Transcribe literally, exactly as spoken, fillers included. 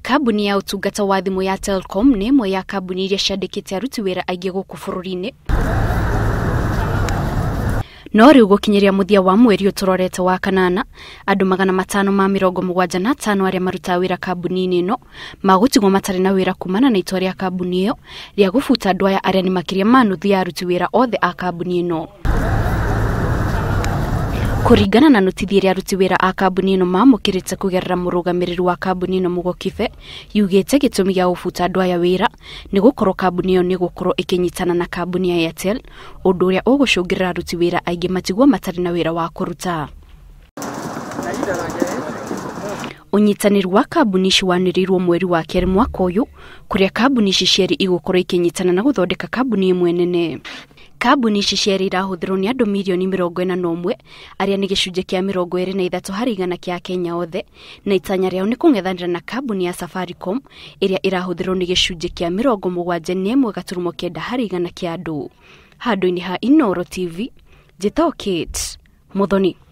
Kambuni ya utungata wa thimu ya Telcom nĩ ĩmwe ya kambuni iria ciandĩkĩte aruti wĩra aingĩ gũkũ bũrũri-inĩ. No rĩu gũkinyĩria mũthia wa mweri ũtũrorete wa kanana, andũ magana matano ma mĩrongo mũgwanja na atano arĩa marutaga wĩra kambuni-inĩ ĩno magũtigwo matarĩ na wĩra kumana na itua rĩa kambuni ĩyo rĩa gũbuta andũ aya arĩa nĩ makĩria ma nuthu ya aruti wĩra othe a kambuni ĩno. Kũringana na notithi ĩrĩa aruti wĩra a kambuni ĩno mamũkĩrĩte kũgerera mũrũgamĩrĩri wa kambuni ĩno Mugokibe, yugĩte gĩtũmi gĩa gũbuta andũ aya wĩra nĩ gũkorwo kambuni ĩyo nĩ gũkorwo ĩkĩnyitana na kambuni ya Airtel, ũndũ ũrĩa ũgũcũngĩrĩra aruti wĩra aingĩ matigwo matarĩ na wĩra wa kũruta. Ũnyitanĩri wa kambuni ici wanĩrĩirwo mweri wa kerĩ mwaka ũyũ, kũrĩa kambuni ici cierĩ igũkorwo ikĩnyitana na gũthondeka kambuni ĩmwe nene. Kambuni ici cierĩ irahũthĩrwo nĩ andũ mirioni mĩrongo ĩna na ũmwe arĩa nĩ gĩcunjĩ kĩa mĩrongo ĩrĩ na ithatũ harĩ igana kĩa Kenya othe, na itanya rĩao nĩ kũng'ethanĩra na kambuni ya Safaricom ĩrĩa irahũthĩrwo nĩ gĩcunjĩ kĩa mĩrongo mũgwanja na ĩmwe gaturumo kenda harĩ igana kĩa andũ. Handũ-inĩ ha Inooro T V, njĩtagwo Kate Muthoni.